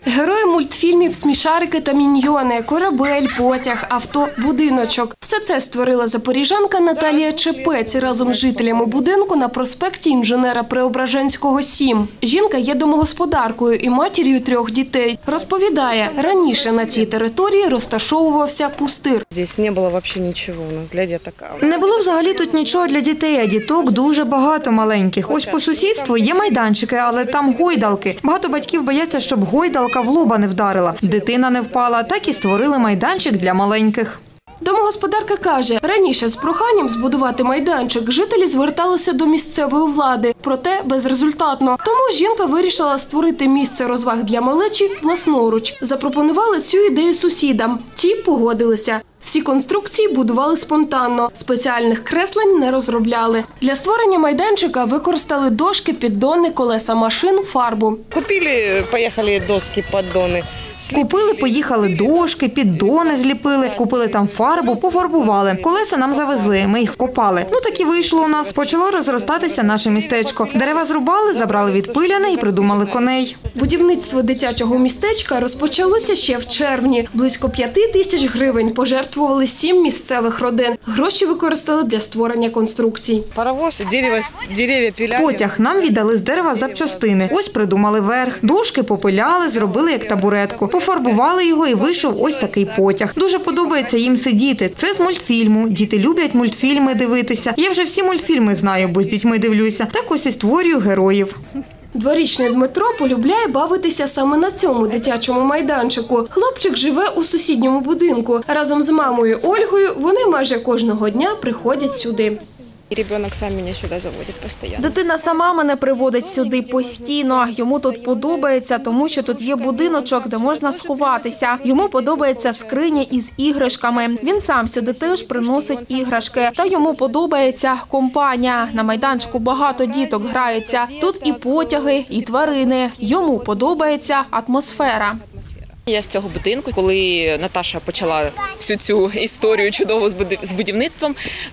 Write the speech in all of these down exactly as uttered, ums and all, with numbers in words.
Герої мультфільмів «Смішарики» та «Міньйони», корабель, потяг, авто, будиночок. Все це створила запоріжанка Наталія Чепець разом з жителями будинку на проспекті Інженера Преображенського, сім. Жінка є домогосподаркою і матір'ю трьох дітей. Розповідає, раніше на цій території розташовувався пустир. Тут не було взагалі нічого у нас для діток. Не було взагалі тут нічого для дітей, а діток дуже багато маленьких. Ось по сусідству є майданчики, але там гойдалки. Багато батьків бояться, щоб гойдалка в лоба не вдарила. Дитина не впала, так і створили майданчик для маленьких. Домогосподарка каже, раніше з проханням збудувати майданчик жителі зверталися до місцевої влади, проте безрезультатно. Тому жінка вирішила створити місце розваг для малечі власноруч. Запропонували цю ідею сусідам. Ті погодилися. Всі конструкції будували спонтанно, спеціальних креслень не розробляли. Для створення майданчика використали дошки, піддони, колеса машин, фарбу. Купили, поїхали доски, піддони. Купили, поїхали дошки, піддони зліпили, купили там фарбу, пофарбували. Колеса нам завезли, ми їх вкопали. Ну так і вийшло у нас. Почало розростатися наше містечко. Дерева зрубали, забрали відпиляне і придумали коней. Будівництво дитячого містечка розпочалося ще в червні. Близько п'яти тисяч гривень пожертвували сім місцевих родин. Гроші використали для створення конструкцій. Паровоз, дерева, дерев'я пиляли. Потяг нам віддали з дерева запчастини. Ось придумали верх. Дошки попиляли, зробили як табуретку. Пофарбували його і вийшов ось такий потяг. Дуже подобається їм сидіти. Це з мультфільму. Діти люблять мультфільми дивитися. Я вже всі мультфільми знаю, бо з дітьми дивлюся. Так ось і створюю героїв. Дворічний Дмитро полюбляє бавитися саме на цьому дитячому майданчику. Хлопчик живе у сусідньому будинку. Разом з мамою Ольгою вони майже кожного дня приходять сюди. Ребенок сам мене сюди заводить постійно. Дитина сама мене приводить сюди постійно. Йому тут подобається, тому що тут є будиночок, де можна сховатися. Йому подобається скриня із іграшками. Він сам сюди теж приносить іграшки. Та йому подобається компанія. На майданчику багато діток граються. Тут і потяги, і тварини. Йому подобається атмосфера. Я з цього будинку, коли Наташа почала всю цю історію чудову з будівництвом,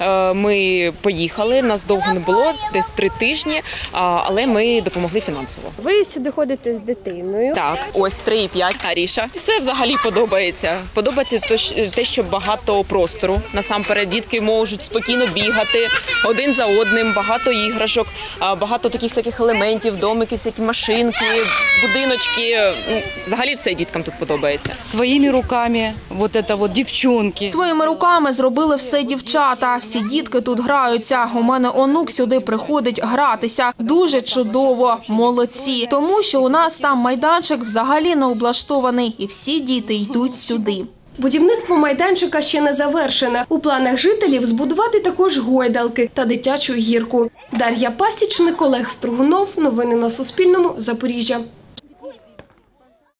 ми поїхали, нас довго не було, десь три тижні, але ми допомогли фінансово. Ви сюди ходите з дитиною? Так, ось три і п'ять, Аріша. Все взагалі подобається. Подобається те, що багато простору. Насамперед дітки можуть спокійно бігати один за одним, багато іграшок, багато таких всяких елементів, домики, всякі машинки, будиночки. Взагалі все діткам тут подобається. Подобається. Своїми руками, вот это вот дівчонки. Своїми руками зробили все дівчата. Всі дітки тут граються. У мене онук сюди приходить гратися. Дуже чудово. Молодці. Тому що у нас там майданчик взагалі не облаштований. І всі діти йдуть сюди. Будівництво майданчика ще не завершене. У планах жителів збудувати також гойдалки та дитячу гірку. Дар'я Пасічник, Олег Стругунов. Новини на Суспільному. Запоріжжя.